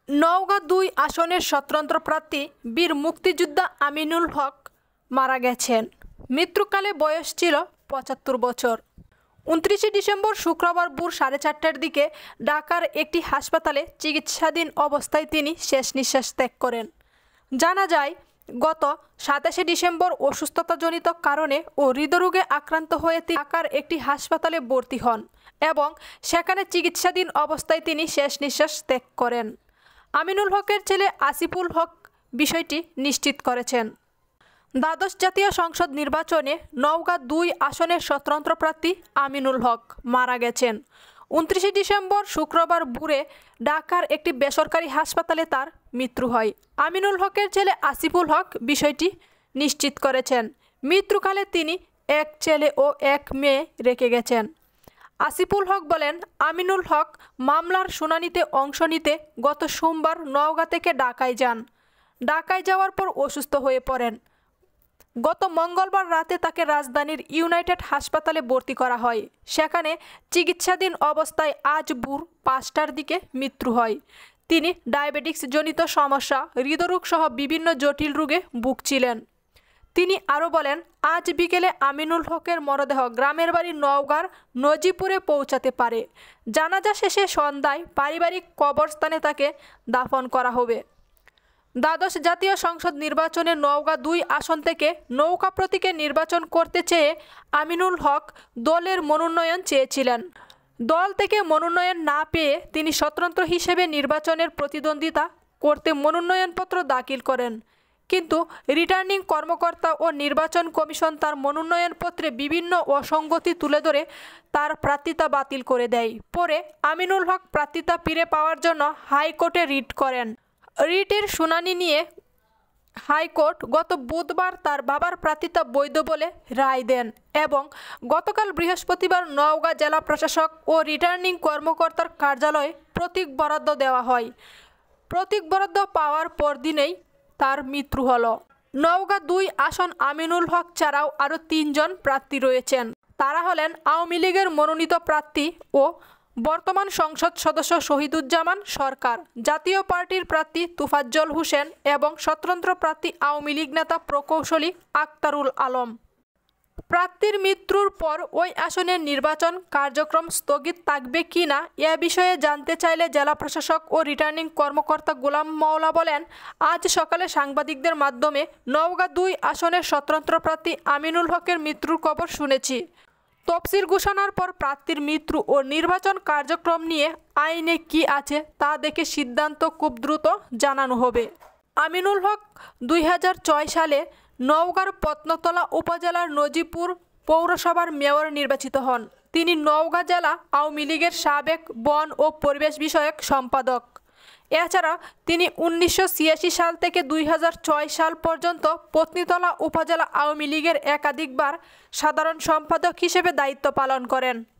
নওগাঁ ২ আসনের স্বতন্ত্র প্রার্থী বীর মুক্তিযোদ্ধা আমিনুল হক মারা গেছেন। মৃত্যুকালে বয়স ছিল ৭৫ বছর। ২৯ ডিসেম্বর শুক্রবার ভোর ৪:৩০টার দিকে ঢাকার একটি হাসপাতালে চিকিৎসাধীন অবস্থায় তিনি শেষ নিঃশ্বাস ত্যাগ করেন। জানা যায়, গত ২৭ ডিসেম্বর অসুস্থতাজনিত কারণে ও হৃদরোগে আক্রান্ত হয়ে ঢাকার একটি হাসপাতালে ভর্তি হন এবং সেখানে চিকিৎসাধীন অবস্থায় তিনি শেষ নিঃশ্বাস ত্যাগ করেন। আমিনুল হকের ছেলে আসিফুল হক বিষয়টি নিশ্চিত করেছেন। দ্বাদশ জাতীয় সংসদ নির্বাচনে নওগাঁ ২ আসনের স্বতন্ত্র প্রার্থী আমিনুল হক মারা গেছেন। ২৯ ডিসেম্বর শুক্রবার ভোরে ঢাকার একটি বেসরকারি হাসপাতালে তার মৃত্যু হয়। আমিনুল হকের ছেলে আসিফুল হক বিষয়টি নিশ্চিত করেছেন। মৃত্যুকালে তিনি এক ছেলে ও এক মেয়ে রেখে গেছেন। আসিফুল হক বলেন, আমিনুল হক মামলার শুনানিতে অংশ নিতে গত সোমবার নওগাঁ থেকে ঢাকায় যান। ঢাকায় যাওয়ার পর অসুস্থ হয়ে পড়েন। গত মঙ্গলবার রাতে তাকে রাজধানীর ইউনাইটেড হাসপাতালে ভর্তি করা হয়। সেখানে চিকিৎসাধীন অবস্থায় আজ ভোর ৫টার দিকে মৃত্যু হয়। তিনি ডায়াবেটিসজনিত সমস্যা, হৃদরোগ সহ বিভিন্ন জটিল রোগে ভুগছিলেন। তিনি আরও বলেন, আজ বিকেলে আমিনুল হকের মরদেহ গ্রামের বাড়ি নওগাঁর নজিপুরে পৌঁছাতে পারে। জানাজা শেষে সন্ধ্যায় পারিবারিক কবরস্থানে তাকে দাফন করা হবে। দ্বাদশ জাতীয় সংসদ নির্বাচনে নওগাঁ ২ আসন থেকে নৌকা প্রতীকে নির্বাচন করতে চেয়ে আমিনুল হক দলের মনোনয়ন চেয়েছিলেন। দল থেকে মনোনয়ন না পেয়ে তিনি স্বতন্ত্র হিসেবে নির্বাচনের প্রতিদ্বন্দ্বিতা করতে মনোনয়নপত্র দাখিল করেন। কিন্তু রিটার্নিং কর্মকর্তা ও নির্বাচন কমিশন তার মনোনয়নপত্রে বিভিন্ন অসঙ্গতি তুলে ধরে তার প্রার্থিতা বাতিল করে দেয়। পরে আমিনুল হক প্রার্থিতা ফিরে পাওয়ার জন্য হাইকোর্টে রিট করেন। রিটের শুনানি নিয়ে হাইকোর্ট গত বুধবার তার বাবার প্রার্থিতা বৈধ বলে রায় দেন এবং গতকাল বৃহস্পতিবার নওগাঁ জেলা প্রশাসক ও রিটার্নিং কর্মকর্তার কার্যালয়ে প্রতীক বরাদ্দ দেওয়া হয়। প্রতীক বরাদ্দ পাওয়ার পরদিনেই তার মৃত্যু হলো। নওগাঁ ২ আসন আমিনুল হক ছাড়াও আরও ৩ জন প্রার্থী রয়েছেন। তারা হলেন আওয়ামী লীগের মনোনীত প্রার্থী ও বর্তমান সংসদ সদস্য শহীদুজ্জামান সরকার, জাতীয় পার্টির প্রার্থী তোফাজ্জল হোসেন এবং স্বতন্ত্র প্রার্থী আওয়ামী লীগ নেতা প্রকৌশলী আক্তারুল আলম। প্রার্থীর মৃত্যুর পর ওই আসনের নির্বাচন কার্যক্রম স্থগিত থাকবে কি না এ বিষয়ে জানতে চাইলে জেলা প্রশাসক ও রিটার্নিং কর্মকর্তা গোলাম মাওলা বলেন, আজ সকালে সাংবাদিকদের মাধ্যমে নওগাঁ ২ আসনের স্বতন্ত্র প্রার্থী আমিনুল হকের মৃত্যুর খবর শুনেছি। তফসিল ঘোষণার পর প্রার্থীর মৃত্যু ও নির্বাচন কার্যক্রম নিয়ে আইনে কি আছে তা দেখে সিদ্ধান্ত খুব দ্রুত জানানো হবে। আমিনুল হক ২০০৬ সালে নওগাঁর পত্নতলা উপজেলার নজিপুর পৌরসভার মেয়র নির্বাচিত হন। তিনি নওগাঁ জেলা আওয়ামী লীগের সাবেক বন ও পরিবেশ বিষয়ক সম্পাদক। এছাড়া তিনি ১৯৮৬ সাল থেকে ২০০৬ সাল পর্যন্ত পত্নীতলা উপজেলা আওয়ামী লীগের একাধিকবার সাধারণ সম্পাদক হিসেবে দায়িত্ব পালন করেন।